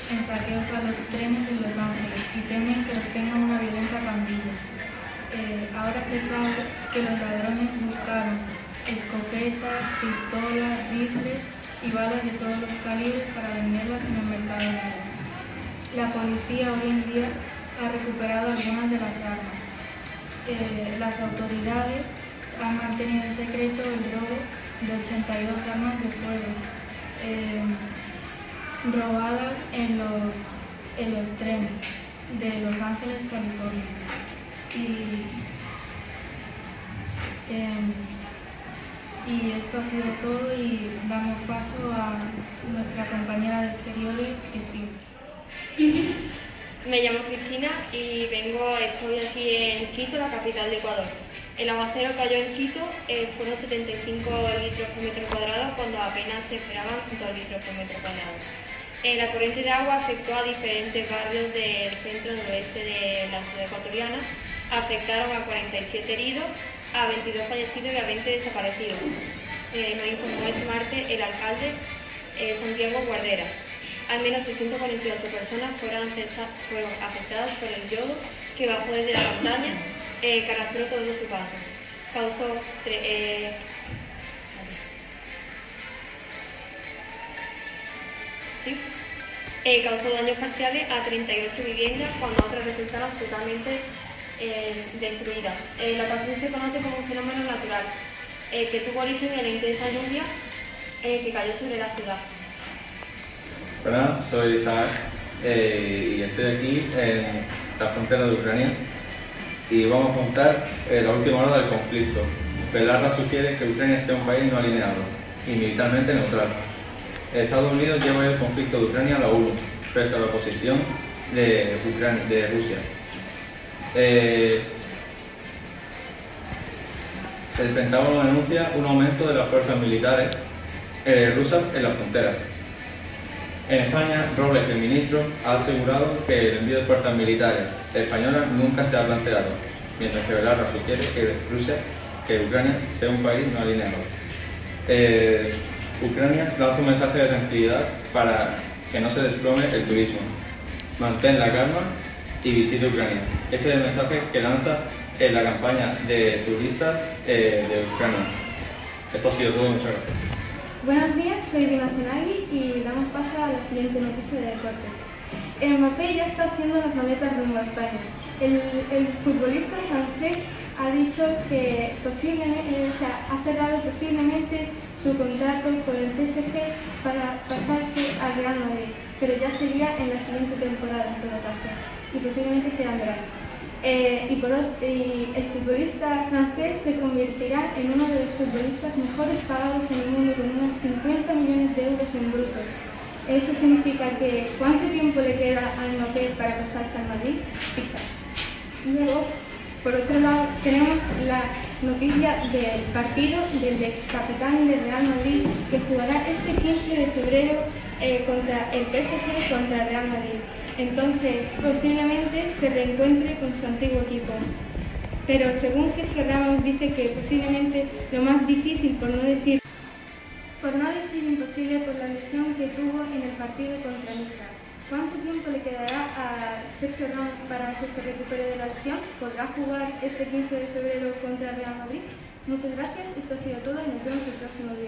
en saqueos a los trenes de Los Ángeles y temen que los tengan una violenta pandilla. Ahora se sabe que los ladrones buscaron escopetas, pistolas, rifles y balas de todos los calibres para venderlas en el mercado negro. La policía hoy en día ha recuperado algunas de las armas. Las autoridades han mantenido en secreto el robo de 82 armas de fuego robadas en los trenes de Los Ángeles, California. Y esto ha sido todo y damos paso a nuestra compañera de exteriores, Cristina. Me llamo Cristina y estoy aquí en Quito, la capital de Ecuador. El aguacero cayó en Quito, fueron 75 litros por metro cuadrado cuando apenas se esperaban 2 litros por metro cuadrado. La corriente de agua afectó a diferentes barrios del centro y noroeste de la ciudad ecuatoriana, afectaron a 47 heridos, a 22 fallecidos y a 20 desaparecidos. Nos informó este martes el alcalde Santiago Guardera. Al menos 348 personas fueron afectadas por el yodo que bajó desde la montaña, que arrastró todo su paso. Causó daños parciales a 38 viviendas cuando otras resultaron totalmente destruidas. La ocasión se conoce como un fenómeno natural que tuvo origen en la intensa lluvia que cayó sobre la ciudad. Hola, soy Isaac y estoy aquí en la frontera de Ucrania y vamos a contar la última hora del conflicto. Belarra sugiere que Ucrania sea un país no alineado y militarmente neutral. Estados Unidos lleva el conflicto de Ucrania a la ONU, pese a la oposición de Rusia. El Pentágono denuncia un aumento de las fuerzas militares rusas en la frontera. En España, Robles, el ministro, ha asegurado que el envío de fuerzas militares españolas nunca se ha planteado, mientras que Belarra sugiere que Ucrania sea un país no alineado. Ucrania lanza un mensaje de tranquilidad para que no se desplome el turismo. Mantén la calma y visita Ucrania. Ese es el mensaje que lanza en la campaña de turistas de Ucrania. Esto ha sido todo, muchas gracias. Buenos días, soy Dina Zenagui y damos paso a la siguiente noticia de deportes. Mbappé ya está haciendo las maletas rumbo a España. El futbolista francés ha dicho que ha cerrado posiblemente su contrato con el PSG para pasarse al Real Madrid, pero ya sería en la siguiente temporada en todo caso, y posiblemente sea en verano. El futbolista francés se convertirá en uno de los futbolistas mejores pagados en el mundo con unos 50 millones de euros en bruto. Eso significa que ¿cuánto tiempo le queda a Mbappé para pasarse al Madrid? Luego, por otro lado, tenemos la noticia del partido del ex capitán del Real Madrid que jugará este 15 de febrero contra el PSG contra el Real Madrid. Entonces, posiblemente se reencuentre con su antiguo equipo. Pero según Sergio Ramos dice que posiblemente lo más difícil, por no decir imposible, por la lesión que tuvo en el partido contra Niza. ¿Cuánto tiempo le quedará a Sergio Ramos para que se recupere de la lesión? ¿Podrá jugar este 15 de febrero contra el Real Madrid? Muchas gracias, esto ha sido todo y nos vemos el próximo día.